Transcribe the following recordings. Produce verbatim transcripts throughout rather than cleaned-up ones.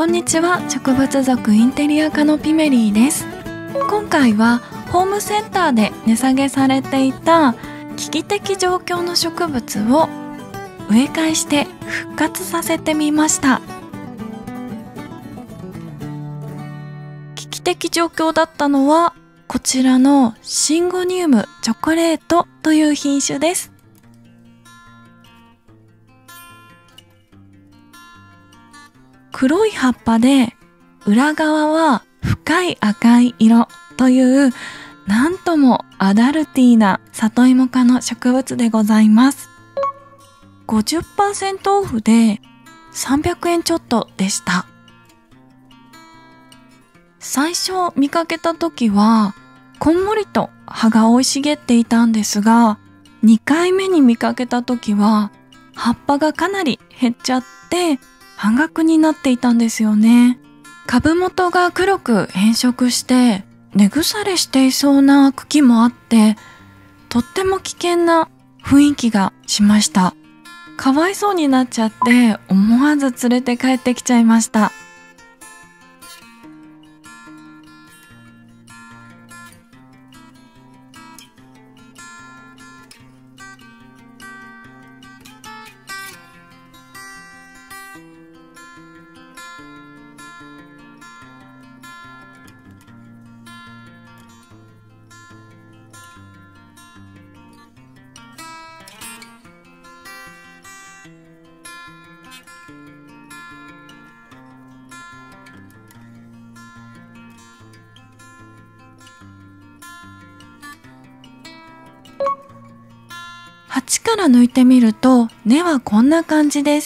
こんにちは、植物族インテリア科のピメリーです。今回はホームセンターで値下げされていた危機的状況の植物を植え替えして復活させてみました。危機的状況だったのはこちらのシンゴニウムチョコレートという品種です。黒い葉っぱで裏側は深い赤い色というなんともアダルティーな里芋科の植物でございます。ごじゅっパーセント オフでさんびゃくえんちょっとでした。最初見かけた時はこんもりと葉が生い茂っていたんですが、にかいめに見かけた時は葉っぱがかなり減っちゃって半額になっていたんですよね。株元が黒く変色して根腐れしていそうな茎もあって、とっても危険な雰囲気がしました。かわいそうになっちゃって思わず連れて帰ってきちゃいました。鉢から抜いてみると根はこんな感じです。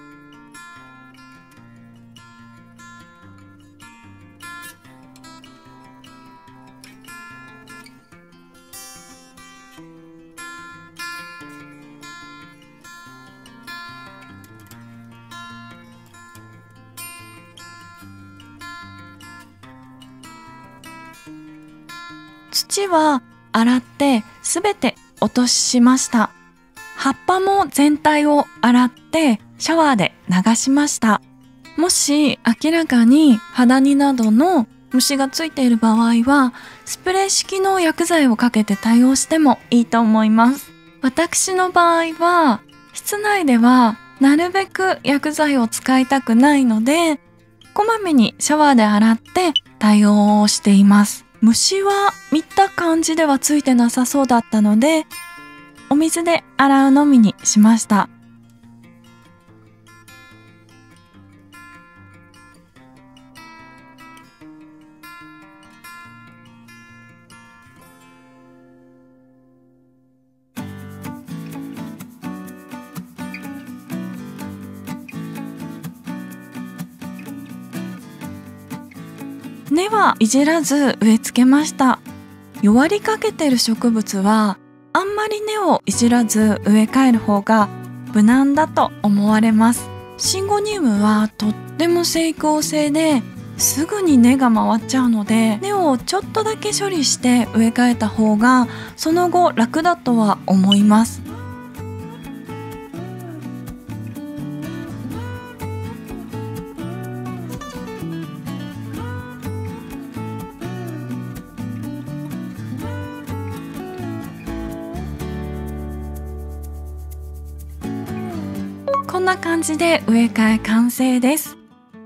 土は洗ってすべて落としました。葉っぱも全体を洗ってシャワーで流しました。もし明らかに肌になどの虫がついている場合はスプレー式の薬剤をかけて対応してもいいと思います。私の場合は室内ではなるべく薬剤を使いたくないので、こまめにシャワーで洗って対応をしています。虫は見た感じではついてなさそうだったので、お水で洗うのみにしました。根はいじらず植え付けました。弱りかけてる植物はあんまり根をいじらず植え替える方が無難だと思われます。シンゴニウムはとっても生育性ですぐに根が回っちゃうので、根をちょっとだけ処理して植え替えた方がその後楽だとは思います。こんな感じで植え替え完成です。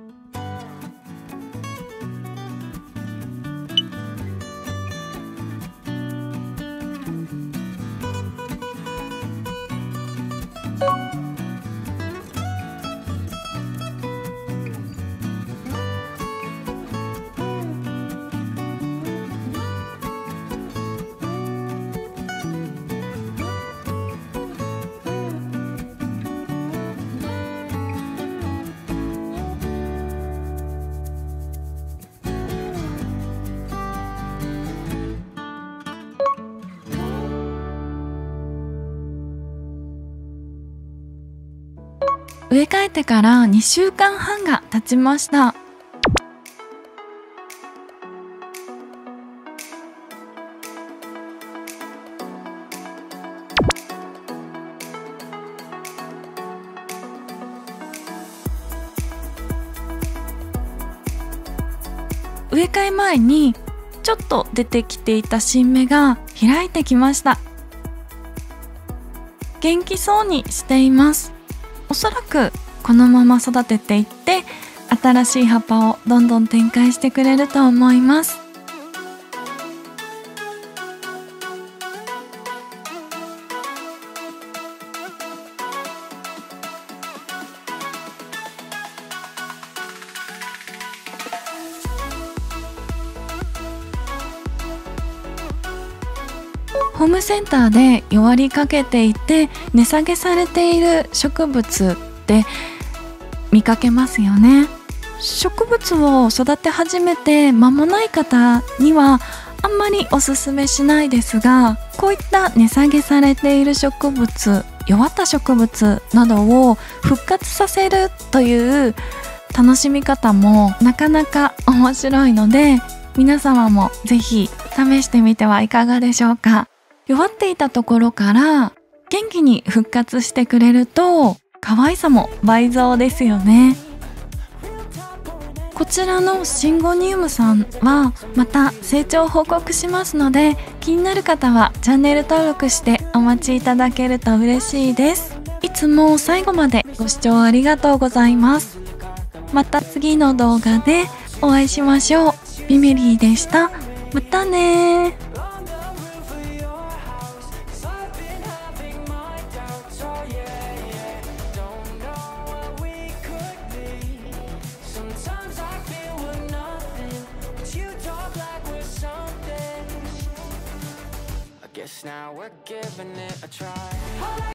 植え替えてからにしゅうかんはんが経ちました。 植え替え前にちょっと出てきていた新芽が開いてきました。元気そうにしています。おそらくこのまま育てていって新しい葉っぱをどんどん展開してくれると思います。ホームセンターで弱りかけていて値下げされている植物って見かけますよね。植物を育て始めて間もない方にはあんまりおすすめしないですが、こういった値下げされている植物、弱った植物などを復活させるという楽しみ方もなかなか面白いので、皆様もぜひ試してみてはいかがでしょうか。弱っていたところから元気に復活してくれると可愛さも倍増ですよね。こちらのシンゴニウムさんはまた成長を報告しますので、気になる方はチャンネル登録してお待ちいただけると嬉しいです。いつも最後までご視聴ありがとうございます。また次の動画でお会いしましょう。ビメリーでした。またねー。 Guess now we're giving it a try.